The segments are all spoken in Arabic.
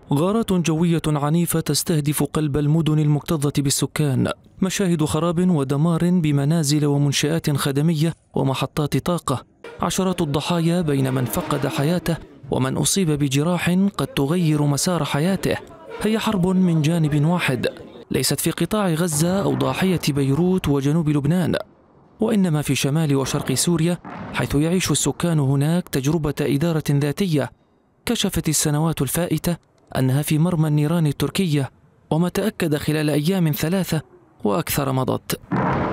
غارات جوية عنيفة تستهدف قلب المدن المكتظة بالسكان، مشاهد خراب ودمار بمنازل ومنشآت خدمية ومحطات طاقة، عشرات الضحايا بين من فقد حياته ومن أصيب بجراح قد تغير مسار حياته. هي حرب من جانب واحد، ليست في قطاع غزة أو ضاحية بيروت وجنوب لبنان، وإنما في شمال وشرق سوريا، حيث يعيش السكان هناك تجربة إدارة ذاتية كشفت السنوات الفائتة أنها في مرمى النيران التركية، وما تأكد خلال أيام 3 وأكثر مضت.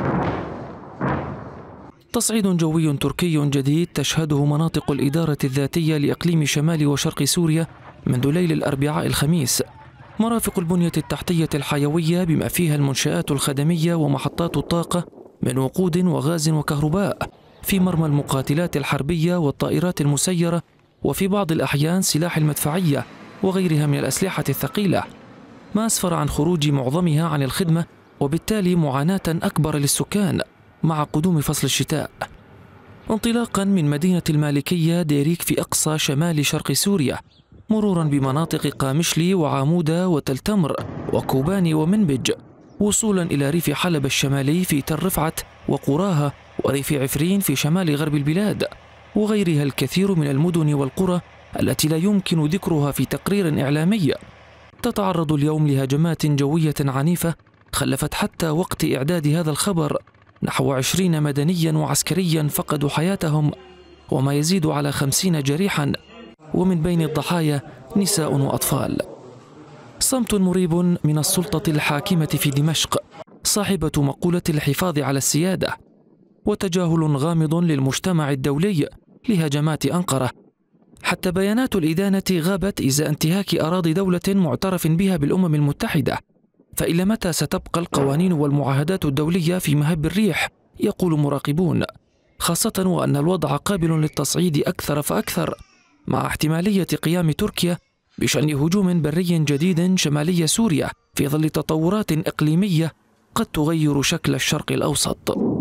تصعيد جوي تركي جديد تشهده مناطق الإدارة الذاتية لإقليم شمال وشرق سوريا منذ ليل الأربعاء الخميس. مرافق البنية التحتية الحيوية بما فيها المنشآت الخدمية ومحطات الطاقة من وقود وغاز وكهرباء، في مرمى المقاتلات الحربية والطائرات المسيرة، وفي بعض الأحيان سلاح المدفعية وغيرها من الأسلحة الثقيلة، ما أسفر عن خروج معظمها عن الخدمة وبالتالي معاناة أكبر للسكان مع قدوم فصل الشتاء. انطلاقا من مدينة المالكية ديريك في أقصى شمال شرق سوريا، مرورا بمناطق قامشلي وعامودة وتل تمر وكوباني ومنبج، وصولا إلى ريف حلب الشمالي في تل رفعت وقراها، وريف عفرين في شمال غرب البلاد، وغيرها الكثير من المدن والقرى التي لا يمكن ذكرها في تقرير إعلامي. تتعرض اليوم لهجمات جوية عنيفة خلفت حتى وقت إعداد هذا الخبر نحو 20 مدنيا وعسكريا فقدوا حياتهم، وما يزيد على 50 جريحا، ومن بين الضحايا نساء وأطفال. صمت مريب من السلطة الحاكمة في دمشق صاحبة مقولة الحفاظ على السيادة، وتجاهل غامض للمجتمع الدولي لهجمات أنقرة. حتى بيانات الإدانة غابت إزاء انتهاك أراضي دولة معترف بها بالأمم المتحدة. فإلى متى ستبقى القوانين والمعاهدات الدولية في مهب الريح؟ يقول مراقبون، خاصة وأن الوضع قابل للتصعيد أكثر فأكثر، مع احتمالية قيام تركيا بشأن هجوم بري جديد شمالي سوريا في ظل تطورات إقليمية قد تغير شكل الشرق الأوسط.